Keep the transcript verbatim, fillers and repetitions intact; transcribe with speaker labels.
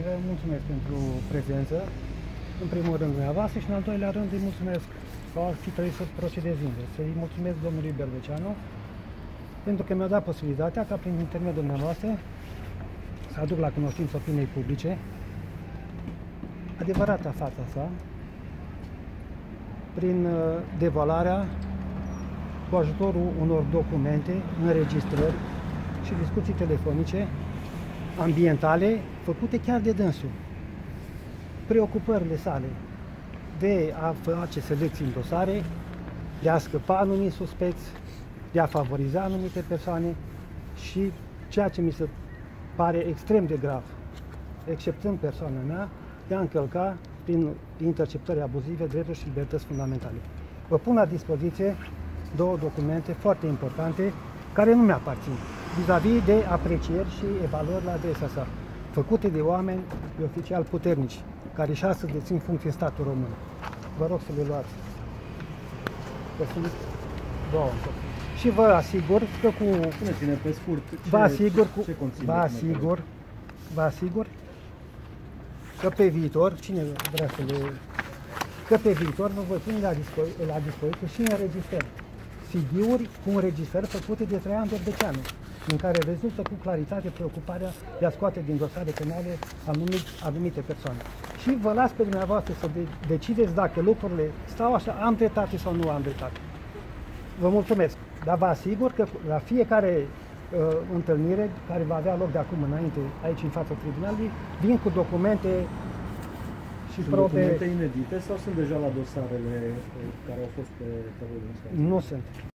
Speaker 1: vă mulțumesc pentru prezență, în primul rând dumneavoastră și în al doilea rând îi mulțumesc că ar fi trebuit să procedez invers. Să-i mulțumesc domnului Berbeceanu pentru că mi-a dat posibilitatea ca prin intermediul dumneavoastră să aduc la cunoștință opiniei publice adevărata fața sa prin devalarea cu ajutorul unor documente, înregistrări și discuții telefonice ambientale făcute chiar de dânsul. Preocupările sale de a face selecții în dosare, de a scăpa anumiți suspecți, de a favoriza anumite persoane și ceea ce mi se pare extrem de grav, exceptând persoana mea, de a încălca prin interceptări abuzive drepturi și libertăți fundamentale. Vă pun la dispoziție două documente foarte importante care nu mi-aparțin, vis-a-vis de aprecieri și evaluări la adresa sa, făcute de oameni, de oficiali puternici, care și astăzi dețin funcții în statul român. Vă rog să le luați. Că sunt două. Și vă asigur că cu...
Speaker 2: Spuneți-ne pe scurt ce,
Speaker 1: vă asigur, cu,
Speaker 2: ce conține.
Speaker 1: vă asigur, vă asigur că pe viitor, cine vrea să le... că pe viitor vă voi pune la, dispo la dispoziție și înregistrări. C D-uri cu înregistrări făcute de Traian Berbeceanu, în care rezultă cu claritate preocuparea de a scoate din dosare penale anumite, anumite persoane. Și vă las pe dumneavoastră să de decideți dacă lucrurile stau așa, am dreptate sau nu am dreptate. Vă mulțumesc, dar vă asigur că la fiecare uh, întâlnire care va avea loc de acum înainte aici în fața tribunalului, vin cu documente și
Speaker 2: sunt
Speaker 1: probe...
Speaker 2: documente inedite sau sunt deja la dosarele care au fost pe tabelul?
Speaker 1: Nu sunt.